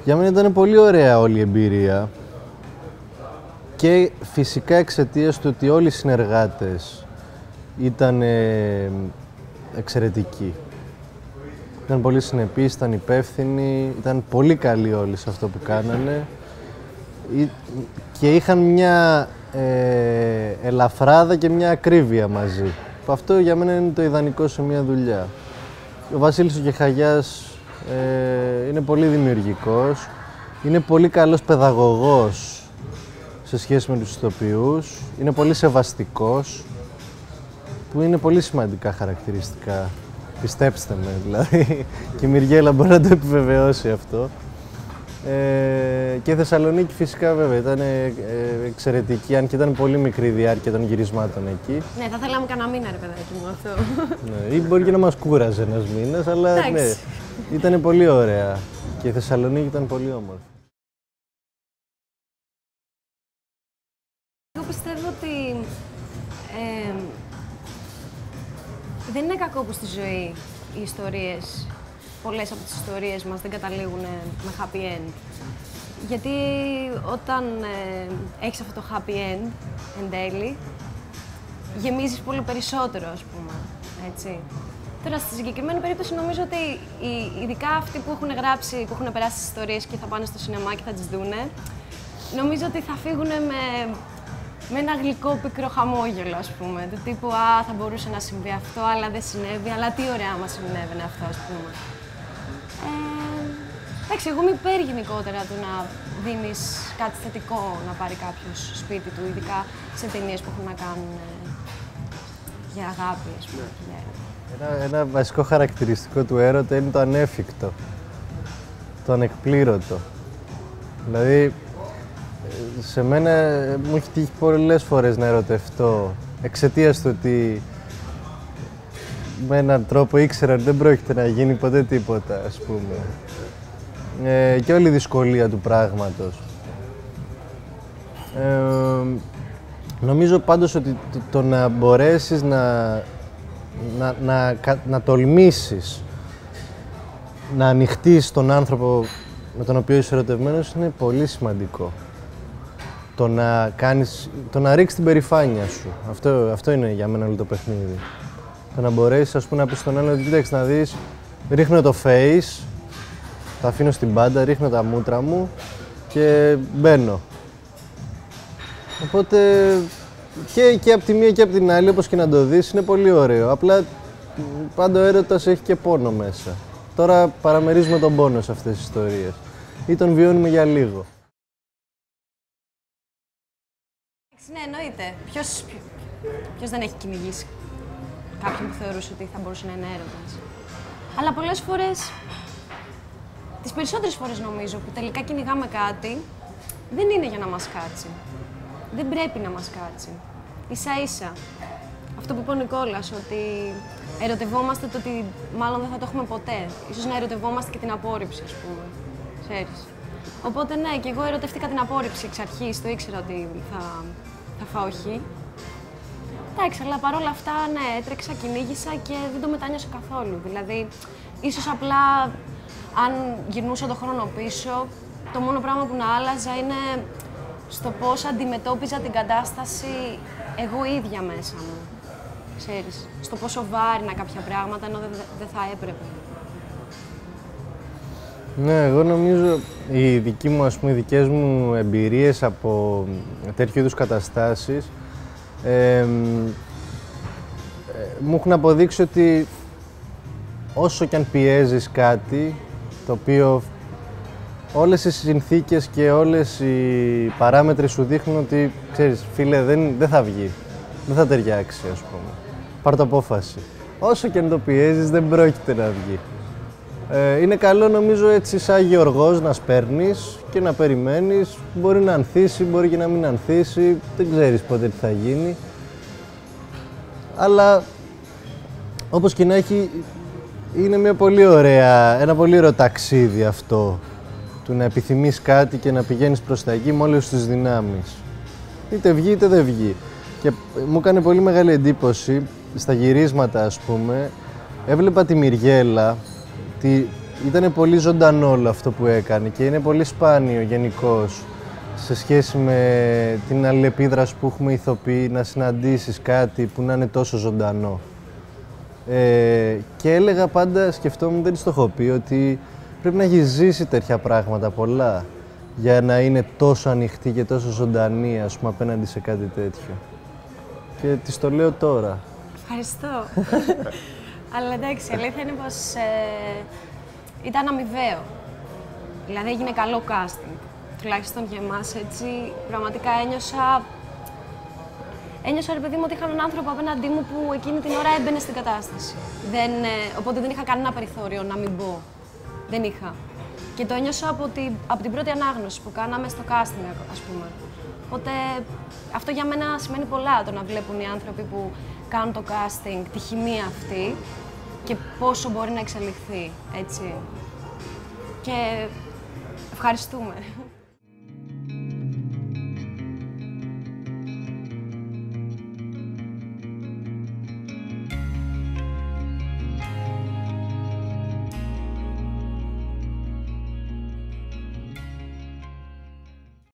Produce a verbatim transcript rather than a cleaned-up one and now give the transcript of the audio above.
Για μένα ήταν πολύ ωραία όλη η εμπειρία και φυσικά εξαιτίας του ότι όλοι οι συνεργάτες ήταν ε, εξαιρετικοί. Ήταν πολύ συνεπείς, ήταν υπεύθυνοι, ήταν πολύ καλοί όλοι σε αυτό που κάνανε και είχαν μια ε, ελαφράδα και μια ακρίβεια μαζί. Αυτό για μένα είναι το ιδανικό σε μια δουλειά. Ο Βασίλης ο Κεχαγιάς ε, είναι πολύ δημιουργικός, είναι πολύ καλός παιδαγωγός σε σχέση με τους ηθοποιούς, είναι πολύ σεβαστικός, που είναι πολύ σημαντικά χαρακτηριστικά. Πιστέψτε με, δηλαδή, και η Μυριέλα μπορεί να το επιβεβαιώσει αυτό. Ε, και η Θεσσαλονίκη φυσικά βέβαια ήταν ε, εξαιρετική, αν και ήταν πολύ μικρή διάρκεια των γυρισμάτων εκεί. Ναι, θα θέλαμε κανένα μήνα ρε παιδάκι μου αυτό. Ναι, ή μπορεί και να μας κούραζε ένας μήνας, αλλά ναι, ήταν πολύ ωραία και η Θεσσαλονίκη ήταν πολύ όμορφη. Εγώ πιστεύω ότι ε, δεν είναι κακό που στη ζωή οι ιστορίες, πολλές από τις ιστορίες μας δεν καταλήγουν με happy end. Γιατί όταν ε, έχεις αυτό το happy end εν τέλει, γεμίζεις πολύ περισσότερο, ας πούμε, έτσι. Τώρα, στη συγκεκριμένη περίπτωση, νομίζω ότι οι, ειδικά αυτοί που έχουν γράψει, που έχουν περάσει τις ιστορίες και θα πάνε στο σινεμά και θα τις δούνε, νομίζω ότι θα φύγουν με, με ένα γλυκό πικρό χαμόγελο, ας πούμε. Του τύπου, α, θα μπορούσε να συμβεί αυτό, αλλά δεν συνέβη, αλλά τι ωραία μας συνέβαινε αυτό, ας πούμε. Ε, εντάξει, εγώ είμαι υπέρ γενικότερα του να δίνεις κάτι θετικό να πάρει κάποιος σπίτι του, ειδικά σε ταινίες που έχουν να κάνουν ε, για αγάπη, ας πούμε. Yeah. Ένα, ένα βασικό χαρακτηριστικό του έρωτα είναι το ανέφικτο, το ανεκπλήρωτο. Δηλαδή, σε μένα μου έχει τύχει πολλές φορές να ερωτευτώ εξαιτίας του ότι με έναν τρόπο ήξερα ότι δεν πρόκειται να γίνει ποτέ τίποτα, ας πούμε. Ε, και όλη η δυσκολία του πράγματος. Ε, νομίζω πάντως ότι το, το να μπορέσεις να, να, να, να τολμήσεις να ανοιχτείς τον άνθρωπο με τον οποίο είσαι ερωτευμένος είναι πολύ σημαντικό. Το να, κάνεις, το να ρίξεις την περηφάνεια σου. Αυτό, αυτό είναι για μένα όλο το παιχνίδι. Το να μπορέσεις, ας πούμε, να πεις στον άλλον ότι κοίταξε να δεις, ρίχνω το face, τα αφήνω στην πάντα, ρίχνω τα μούτρα μου και μπαίνω. Οπότε και, και από τη μία και από την άλλη, όπως και να το δεις, είναι πολύ ωραίο. Απλά πάντα ο έρωτας έχει και πόνο μέσα. Τώρα παραμερίζουμε τον πόνο σε αυτές τις ιστορίες ή τον βιώνουμε για λίγο. Ναι, εννοείται. Ποιος, ποιος δεν έχει κυνηγήσει κάποιον που θεωρούσε ότι θα μπορούσε να είναι έρωτας. Αλλά πολλές φορές, τις περισσότερες φορές νομίζω, που τελικά κυνηγάμε κάτι, δεν είναι για να μας κάτσει. Δεν πρέπει να μας κάτσει. Ίσα-ίσα. Αυτό που είπε ο Νικόλας, ότι ερωτευόμαστε το ότι μάλλον δεν θα το έχουμε ποτέ. Ίσως να ερωτευόμαστε και την απόρριψη, ας πούμε. Ξέρεις. Οπότε ναι, και εγώ ερωτευτήκα την απόρριψη εξ αρχής, το ήξερα ότι θα, θα φάω όχι. Εντάξει, αλλά παρόλα αυτά, ναι, έτρεξα, κυνήγησα και δεν το μετάνιωσα καθόλου. Δηλαδή, ίσως απλά, αν γυρνούσα τον χρόνο πίσω, το μόνο πράγμα που να άλλαζα είναι στο πώς αντιμετώπιζα την κατάσταση εγώ ίδια μέσα μου. Ξέρεις, στο πόσο βάρινα κάποια πράγματα, ενώ δεν δε θα έπρεπε. Ναι, εγώ νομίζω οι δικοί μου, ας πούμε, οι δικές μου εμπειρίες από τέτοιου είδους καταστάσεις ε, ε, μου έχουν αποδείξει ότι όσο κι αν πιέζεις κάτι, το οποίο όλες οι συνθήκες και όλες οι παράμετροι σου δείχνουν ότι, ξέρεις, φίλε, δεν, δεν θα βγει, δεν θα ταιριάξει, ας πούμε. Πάρ' το απόφαση. Όσο κι αν το πιέζεις, δεν πρόκειται να βγει. Ε, είναι καλό, νομίζω, έτσι σαν γεωργός να σπέρνεις και να περιμένεις. Μπορεί να ανθίσει, μπορεί και να μην ανθίσει, δεν ξέρεις πότε τι θα γίνει. Αλλά, όπως και να έχει, είναι μια πολύ ωραία, ένα πολύ ωραίο ταξίδι αυτό, του να επιθυμείς κάτι και να πηγαίνεις προς τα εκεί με όλες τις δυνάμεις. Είτε βγει είτε δεν βγει. Και μου έκανε πολύ μεγάλη εντύπωση, στα γυρίσματα, ας πούμε, έβλεπα τη Μυριέλα, τη, ήταν πολύ ζωντανό όλο αυτό που έκανε και είναι πολύ σπάνιο γενικώς σε σχέση με την αλληλεπίδραση που έχουμε ηθοποιοί, να συναντήσεις κάτι που να είναι τόσο ζωντανό. Ε, και έλεγα πάντα, σκεφτόμουν, δεν το έχω πει, ότι πρέπει να έχει ζήσει τέτοια πράγματα πολλά για να είναι τόσο ανοιχτή και τόσο ζωντανή, ας πούμε, απέναντι σε κάτι τέτοιο. Και της το λέω τώρα. Ευχαριστώ. Αλλά εντάξει, η αλήθεια είναι πως ε, ήταν αμοιβαίο. Δηλαδή έγινε καλό casting. Τουλάχιστον για εμάς, έτσι, πραγματικά ένιωσα... Ένιωσα, ρε παιδί μου, ότι είχα έναν άνθρωπο απέναντί μου που εκείνη την ώρα έμπαινε στην κατάσταση. Δεν, ε, οπότε δεν είχα κανένα περιθώριο να μην μπω. Δεν είχα. Και το ένιωσα από, τη, από την πρώτη ανάγνωση που κάναμε στο casting, ας πούμε. Οπότε αυτό για μένα σημαίνει πολλά, το να βλέπουν οι άνθρωποι που κάνουν το casting, τη χημεία αυτή και πόσο μπορεί να εξελιχθεί, έτσι. Και ευχαριστούμε.